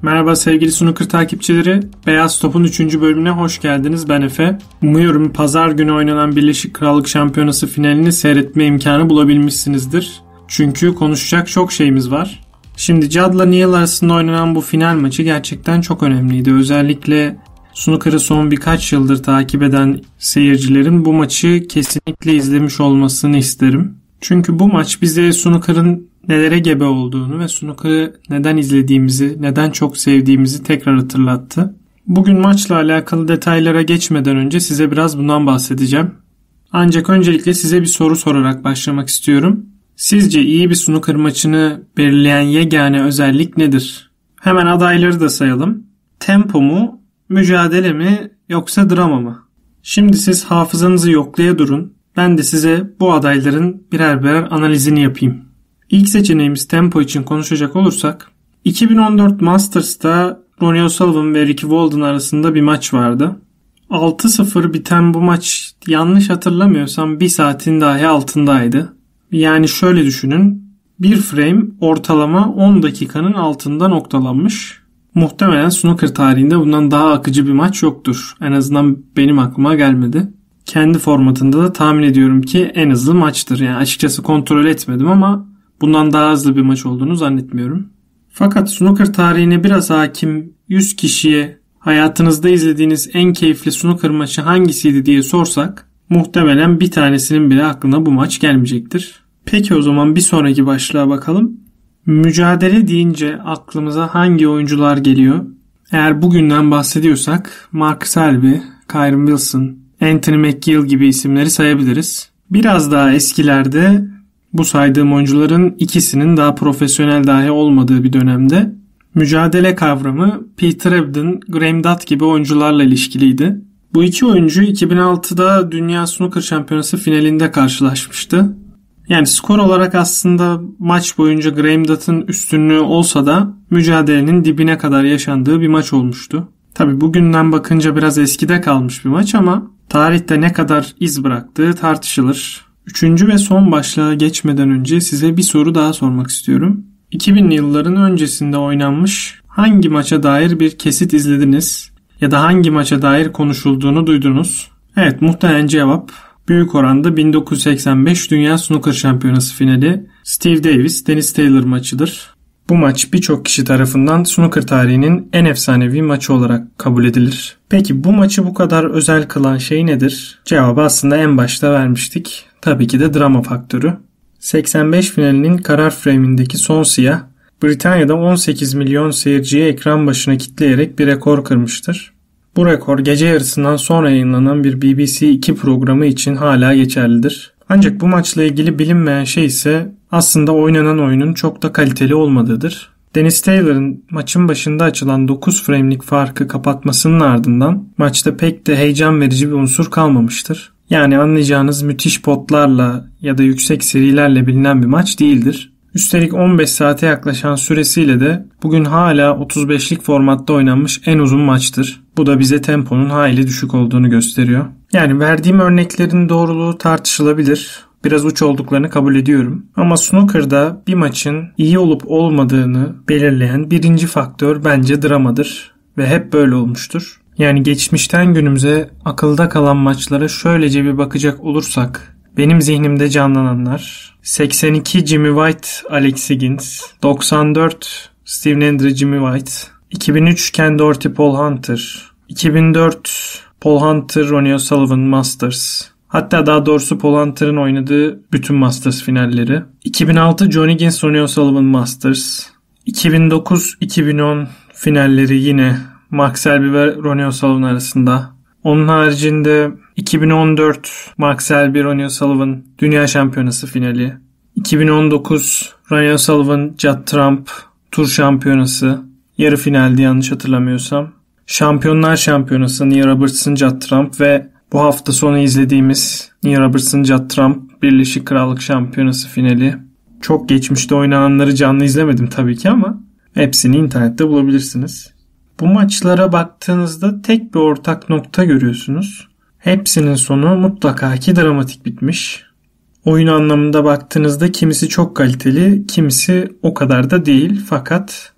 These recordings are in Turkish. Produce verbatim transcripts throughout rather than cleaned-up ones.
Merhaba sevgili snooker takipçileri. Beyaz Top'un üçüncü bölümüne hoş geldiniz. Ben Efe. Umuyorum pazar günü oynanan Birleşik Krallık Şampiyonası finalini seyretme imkanı bulabilmişsinizdir. Çünkü konuşacak çok şeyimiz var. Şimdi Judd'la Neal arasında oynanan bu final maçı gerçekten çok önemliydi. Özellikle snooker'ı son birkaç yıldır takip eden seyircilerin bu maçı kesinlikle izlemiş olmasını isterim. Çünkü bu maç bize snooker'ın nelere gebe olduğunu ve snooker'ı neden izlediğimizi, neden çok sevdiğimizi tekrar hatırlattı. Bugün maçla alakalı detaylara geçmeden önce size biraz bundan bahsedeceğim. Ancak öncelikle size bir soru sorarak başlamak istiyorum. Sizce iyi bir snooker maçını belirleyen yegane özellik nedir? Hemen adayları da sayalım. Tempo mu, mücadele mi yoksa drama mı? Şimdi siz hafızanızı yoklaya durun. Ben de size bu adayların birer birer analizini yapayım. İlk seçeneğimiz tempo için konuşacak olursak, iki bin on dört Masters'ta Ronnie O'Sullivan ve Ricky Walden arasında bir maç vardı. altı sıfır biten bu maç, yanlış hatırlamıyorsam bir saatin dahi altındaydı. Yani şöyle düşünün, bir frame ortalama on dakikanın altında noktalanmış. Muhtemelen snooker tarihinde bundan daha akıcı bir maç yoktur. En azından benim aklıma gelmedi. Kendi formatında da tahmin ediyorum ki en hızlı maçtır. Yani açıkçası kontrol etmedim ama bundan daha hızlı bir maç olduğunu zannetmiyorum. Fakat snooker tarihine biraz hakim yüz kişiye hayatınızda izlediğiniz en keyifli snooker maçı hangisiydi diye sorsak muhtemelen bir tanesinin bile aklına bu maç gelmeyecektir. Peki o zaman bir sonraki başlığa bakalım. Mücadele deyince aklımıza hangi oyuncular geliyor? Eğer bugünden bahsediyorsak Mark Selby, Kyren Wilson, Anthony McGill gibi isimleri sayabiliriz. Biraz daha eskilerde bu saydığım oyuncuların ikisinin daha profesyonel dahi olmadığı bir dönemde mücadele kavramı Peter Ebdon, Graham Dutt gibi oyuncularla ilişkiliydi. Bu iki oyuncu iki bin altıda Dünya Snooker Şampiyonası finalinde karşılaşmıştı. Yani skor olarak aslında maç boyunca Graham Dutt'ın üstünlüğü olsa da mücadelenin dibine kadar yaşandığı bir maç olmuştu. Tabii bugünden bakınca biraz eskide kalmış bir maç ama tarihte ne kadar iz bıraktığı tartışılır. Üçüncü ve son başlığa geçmeden önce size bir soru daha sormak istiyorum. iki binli yılların öncesinde oynanmış hangi maça dair bir kesit izlediniz ya da hangi maça dair konuşulduğunu duydunuz? Evet, muhtemelen cevap büyük oranda bin dokuz yüz seksen beş Dünya Snooker Şampiyonası finali Steve Davis Dennis Taylor maçıdır. Bu maç birçok kişi tarafından snooker tarihinin en efsanevi maçı olarak kabul edilir. Peki bu maçı bu kadar özel kılan şey nedir? Cevabı aslında en başta vermiştik. Tabii ki de drama faktörü. seksen beş finalinin karar frame'indeki son siyah, Britanya'da on sekiz milyon seyirciyi ekran başına kitleyerek bir rekor kırmıştır. Bu rekor gece yarısından sonra yayınlanan bir B B C iki programı için hala geçerlidir. Ancak bu maçla ilgili bilinmeyen şey ise aslında oynanan oyunun çok da kaliteli olmadığıdır. Dennis Taylor'ın maçın başında açılan dokuz frame'lik farkı kapatmasının ardından maçta pek de heyecan verici bir unsur kalmamıştır. Yani anlayacağınız müthiş potlarla ya da yüksek serilerle bilinen bir maç değildir. Üstelik on beş saate yaklaşan süresiyle de bugün hala otuz beşlik formatta oynanmış en uzun maçtır. Bu da bize temponun hayli düşük olduğunu gösteriyor. Yani verdiğim örneklerin doğruluğu tartışılabilir. Biraz uç olduklarını kabul ediyorum. Ama snooker'da bir maçın iyi olup olmadığını belirleyen birinci faktör bence dramadır. Ve hep böyle olmuştur. Yani geçmişten günümüze akılda kalan maçlara şöylece bir bakacak olursak, benim zihnimde canlananlar seksen iki Jimmy White, Alex Higgins, doksan dört Steve Nendre, Jimmy White, iki bin üç Ken Doherty, Paul Hunter, iki bin dört Paul Hunter, Ronnie O'Sullivan Masters. Hatta daha doğrusu Paul Hunter'ın oynadığı bütün Masters finalleri. iki bin altı John Higgins, Ronnie O'Sullivan Masters. iki bin dokuz iki bin on finalleri yine Mark Selby ve Ronnie O'Sullivan arasında. Onun haricinde iki bin on dört Mark Selby, Ronnie O'Sullivan Dünya Şampiyonası finali. iki bin on dokuz Ronnie O'Sullivan, Judd Trump Tur Şampiyonası. Yarı finaldi yanlış hatırlamıyorsam. Şampiyonlar Şampiyonası Neil Robertson, Judd Trump ve bu hafta sonu izlediğimiz Neil Robertson, Judd Trump Birleşik Krallık Şampiyonası finali. Çok geçmişte oynananları canlı izlemedim tabii ki ama hepsini internette bulabilirsiniz. Bu maçlara baktığınızda tek bir ortak nokta görüyorsunuz. Hepsinin sonu mutlaka ki dramatik bitmiş. Oyun anlamında baktığınızda kimisi çok kaliteli, kimisi o kadar da değil. Fakat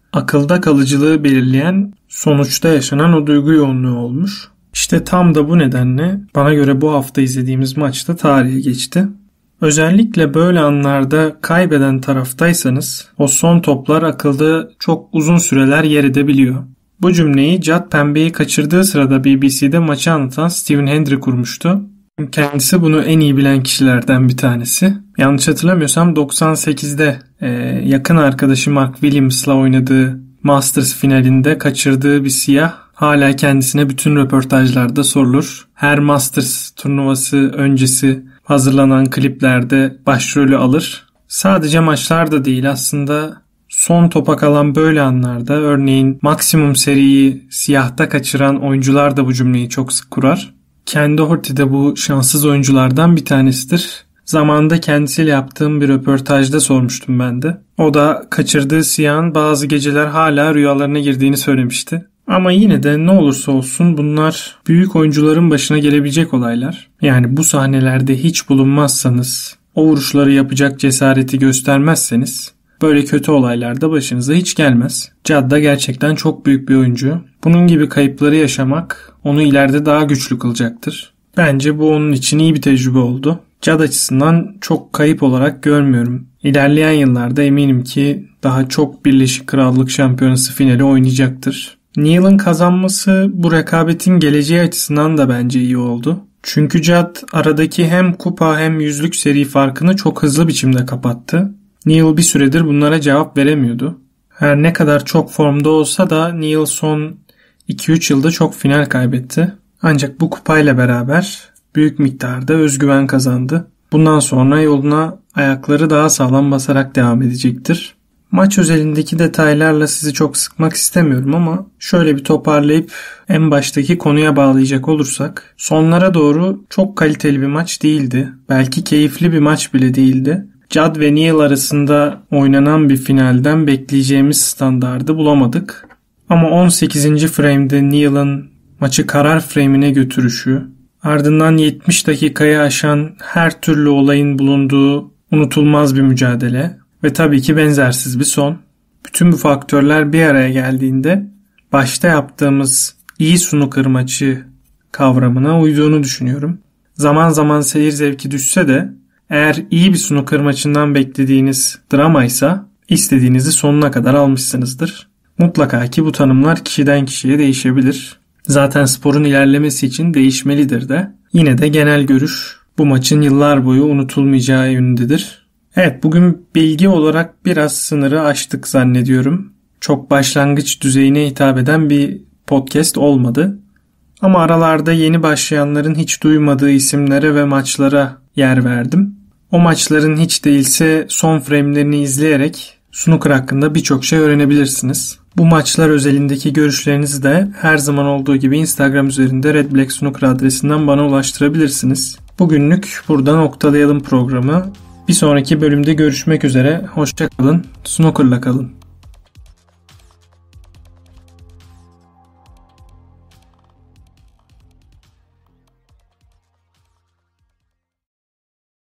akılda kalıcılığı belirleyen sonuçta yaşanan o duygu yoğunluğu olmuş. İşte tam da bu nedenle bana göre bu hafta izlediğimiz maçta tarihe geçti. Özellikle böyle anlarda kaybeden taraftaysanız o son toplar akılda çok uzun süreler yer edebiliyor. Bu cümleyi Judd Pembe'yi kaçırdığı sırada B B C'de maçı anlatan Stephen Hendry kurmuştu. Kendisi bunu en iyi bilen kişilerden bir tanesi. Yanlış hatırlamıyorsam doksan sekizde e, yakın arkadaşı Mark Williams'la oynadığı Masters finalinde kaçırdığı bir siyah hala kendisine bütün röportajlarda sorulur. Her Masters turnuvası öncesi hazırlanan kliplerde başrolü alır. Sadece maçlarda değil, aslında son topa kalan böyle anlarda, örneğin maksimum seriyi siyahta kaçıran oyuncular da bu cümleyi çok sık kurar. Ken Doherty de bu şanssız oyunculardan bir tanesidir. Zamanında kendisiyle yaptığım bir röportajda sormuştum ben de. O da kaçırdığı siyahın bazı geceler hala rüyalarına girdiğini söylemişti. Ama yine de ne olursa olsun bunlar büyük oyuncuların başına gelebilecek olaylar. Yani bu sahnelerde hiç bulunmazsanız, o vuruşları yapacak cesareti göstermezseniz böyle kötü olaylar da başınıza hiç gelmez. Judd da gerçekten çok büyük bir oyuncu. Bunun gibi kayıpları yaşamak onu ileride daha güçlü kılacaktır. Bence bu onun için iyi bir tecrübe oldu. Judd açısından çok kayıp olarak görmüyorum. İlerleyen yıllarda eminim ki daha çok Birleşik Krallık Şampiyonası finali oynayacaktır. Neil'in kazanması bu rekabetin geleceği açısından da bence iyi oldu. Çünkü Judd aradaki hem kupa hem yüzlük seri farkını çok hızlı biçimde kapattı. Neil bir süredir bunlara cevap veremiyordu. Her ne kadar çok formda olsa da Neil son iki üç yılda çok final kaybetti. Ancak bu kupayla beraber büyük miktarda özgüven kazandı. Bundan sonra yoluna ayakları daha sağlam basarak devam edecektir. Maç özelindeki detaylarla sizi çok sıkmak istemiyorum ama şöyle bir toparlayıp en baştaki konuya bağlayacak olursak, sonlara doğru çok kaliteli bir maç değildi. Belki keyifli bir maç bile değildi. Judd ve Neil arasında oynanan bir finalden bekleyeceğimiz standardı bulamadık. Ama on sekizinci frame'de Neil'in maçı karar frame'ine götürüşü, ardından yetmiş dakikayı aşan her türlü olayın bulunduğu unutulmaz bir mücadele ve tabii ki benzersiz bir son. Bütün bu faktörler bir araya geldiğinde başta yaptığımız iyi snooker maçı kavramına uyduğunu düşünüyorum. Zaman zaman seyir zevki düşse de eğer iyi bir snooker maçından beklediğiniz dramaysa istediğinizi sonuna kadar almışsınızdır. Mutlaka ki bu tanımlar kişiden kişiye değişebilir. Zaten sporun ilerlemesi için değişmelidir de. Yine de genel görüş bu maçın yıllar boyu unutulmayacağı yönündedir. Evet, bugün bilgi olarak biraz sınırı aştık zannediyorum. Çok başlangıç düzeyine hitap eden bir podcast olmadı. Ama aralarda yeni başlayanların hiç duymadığı isimlere ve maçlara yer verdim. O maçların hiç değilse son frame'lerini izleyerek snooker hakkında birçok şey öğrenebilirsiniz. Bu maçlar özelindeki görüşlerinizi de her zaman olduğu gibi Instagram üzerinde Red Black Snooker adresinden bana ulaştırabilirsiniz. Bugünlük burada noktalayalım programı. Bir sonraki bölümde görüşmek üzere. Hoşça kalın. Snooker'la kalın.